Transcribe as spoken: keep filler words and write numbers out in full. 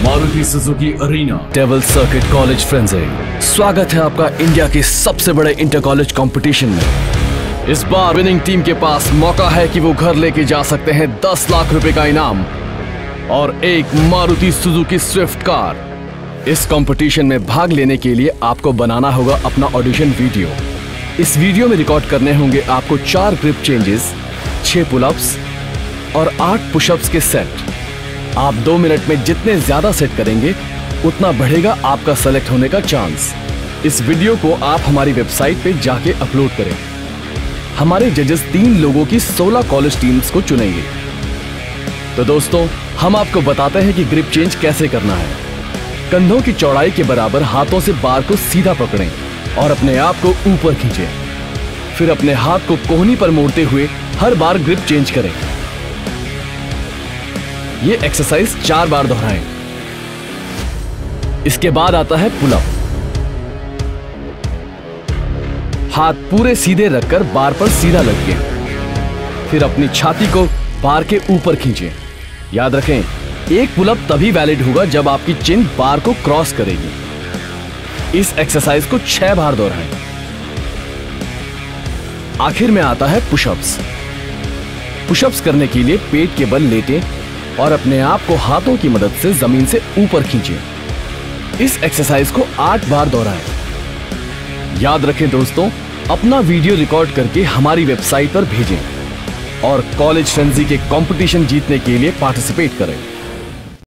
Maruti Suzuki arena devil circuit college frenzy. स्वागत है आपका इंडिया के सबसे बड़े इंटर कॉलेज कंपटीशन में। इस बार विनिंग टीम के पास मौका है कि वो घर लेके जा सकते हैं दस लाख रुपए का इनाम और एक मारुति सुजुकी स्विफ्ट कार। इस कंपटीशन में भाग लेने के लिए आपको बनाना होगा अपना ऑडिशन वीडियो। इस वीडियो में रिकॉर्ड करने होंगे आपको चार ग्रिप चेंजेस, छह पुलअप्स और आठ पुशअप्स के सेट। आप दो मिनट में जितने ज्यादा सेट करेंगे उतना बढ़ेगा आपका सेलेक्ट होने का चांस। इस वीडियो को आप हमारी वेबसाइट पे जाके अपलोड करें। हमारे जजेस तीन लोगों की सोलह कॉलेज टीम्स को चुनेंगे। तो दोस्तों, हम आपको बताते हैं कि ग्रिप चेंज कैसे करना है। कंधों की चौड़ाई के बराबर हाथों से बार को सीधा पकड़ें और अपने आप को ऊपर खींचें। फिर अपने हाथ को कोहनी पर मोड़ते हुए हर बार ग्रिप चेंज करें। ये एक्सरसाइज चार बार दोहराएं। इसके बाद आता है पुलअप। हाथ पूरे सीधे रखकर बार पर सीधा लटकें। फिर अपनी छाती को बार के ऊपर खींचें। याद रखें, एक पुलअप तभी वैलिड होगा जब आपकी चिन बार को क्रॉस करेगी। इस एक्सरसाइज को छह बार दोहराएं। आखिर में आता है पुशअप्स। पुशअप्स करने के लिए पेट के बल लेटें और अपने आप को हाथों की मदद से जमीन से ऊपर खींचें। इस एक्सरसाइज को आठ बार दोहराएं। याद रखें दोस्तों, अपना वीडियो रिकॉर्ड करके हमारी वेबसाइट पर भेजें और कॉलेज फ्रेंजी के कंपटीशन जीतने के लिए पार्टिसिपेट करें।